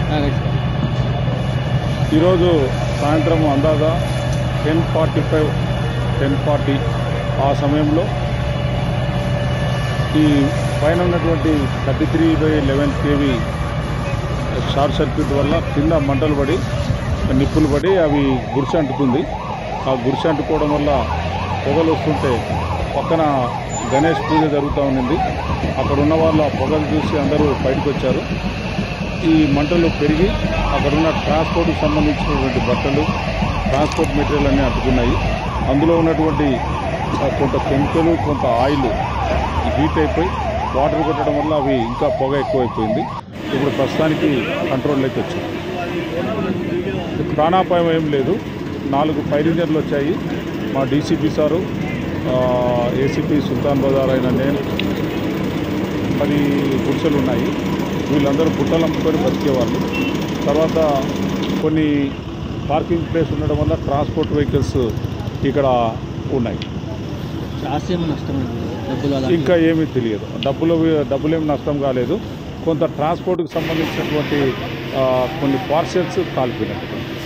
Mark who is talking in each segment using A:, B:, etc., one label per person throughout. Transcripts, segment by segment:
A: ఈరోజు సాయంత్రం అందాజా 10:45 10:40 ఆ సమయంలో ఈ పైన ఉన్నటువంటి 33/11 kV షార్ట్ సర్క్యూట్ వల్ల కింద మంటలు పడి నిప్పులు పడి అవి గుడిసె అంటుకుంది. ఆ గుడిసె అంటుకోవడం వల్ల పొగలు వస్తుంటే పక్కన గణేష్ పూజ జరుగుతూ ఉండింది. అక్కడ ఉన్న వాళ్ళు ఆ పొగలు చూసి అందరూ బయటకు వచ్చారు. ఈ మంటలు పెరిగి అక్కడున్న ట్రాన్స్పోర్ట్కి సంబంధించినటువంటి బట్టలు, ట్రాన్స్పోర్ట్ మెటీరియల్ అన్నీ అంటుకున్నాయి. అందులో ఉన్నటువంటి కొంత కెమికల్, కొంత ఆయిల్ హీట్ అయిపోయి వాటర్ కొట్టడం వల్ల అవి ఇంకా పొగ ఎక్కువైపోయింది. ఇప్పుడు ప్రస్తుతానికి కంట్రోల్లోకి వచ్చింది. ప్రాణాపాయం ఏం లేదు. 4 ఫైర్ ఇంజన్లు వచ్చాయి. మా DCP sir, ACP Sultan Bazar అయిన నేను, 10 గుడిసెలు ఉన్నాయి. వీళ్ళందరూ బుట్టలు అమ్ముకొని బతికేవాళ్ళు. తర్వాత కొన్ని పార్కింగ్ ప్లేస్ ఉండడం వల్ల ట్రాన్స్పోర్ట్ వెహికల్స్ ఇక్కడ ఉన్నాయి. ఇంకా ఏమీ తెలియదు. డబ్బులేమి నష్టం కాలేదు. కొంత ట్రాన్స్పోర్ట్కి సంబంధించినటువంటి కొన్ని పార్సెల్స్ కాల్పినాయి.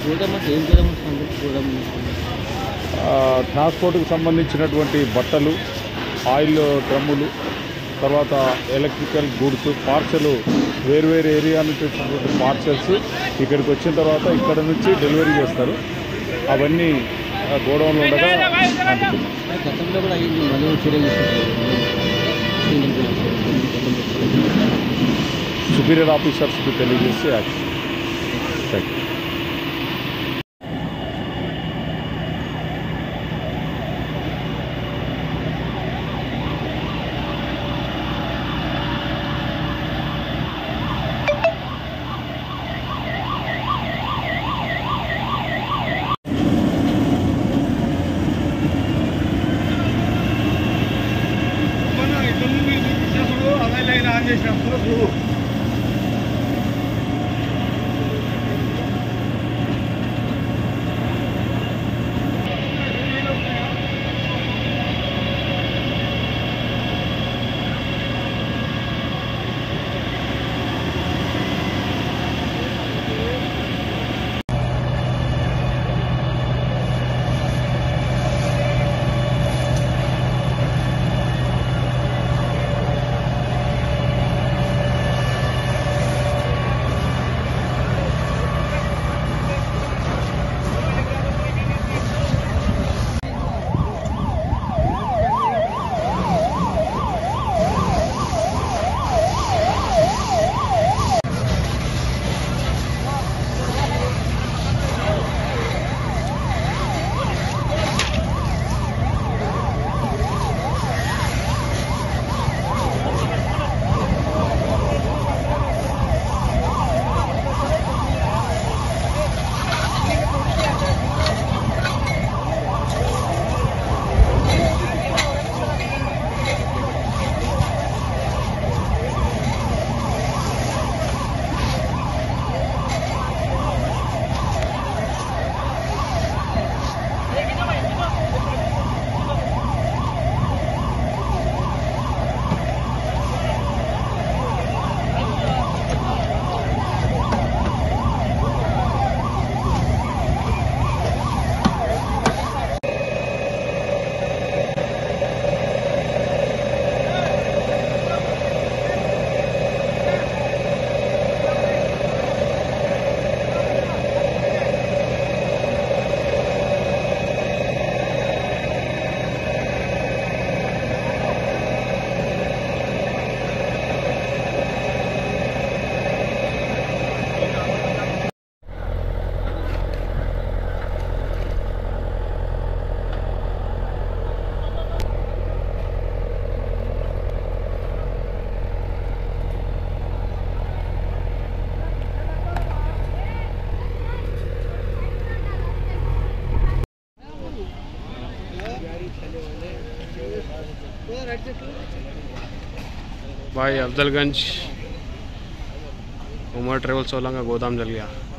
A: ట్రాన్స్పోర్ట్కి సంబంధించినటువంటి బట్టలు, ఆయిల్ డ్రమ్ములు, తర్వాత ఎలక్ట్రికల్ గూడ్స్ పార్సెల్, వేరు ఏరియా నుంచి వచ్చినటువంటి పార్సెల్స్ ఇక్కడికి వచ్చిన తర్వాత ఇక్కడ నుంచి డెలివరీ చేస్తారు. అవన్నీ గోడౌన్లో ఉండగా సుపీరియర్ ఆఫీసర్స్కి తెలియజేసి యాక్షన్. Thank you.
B: भाई अफजलगंज उमर ट्रेवल 16 का गोदाम जल गया।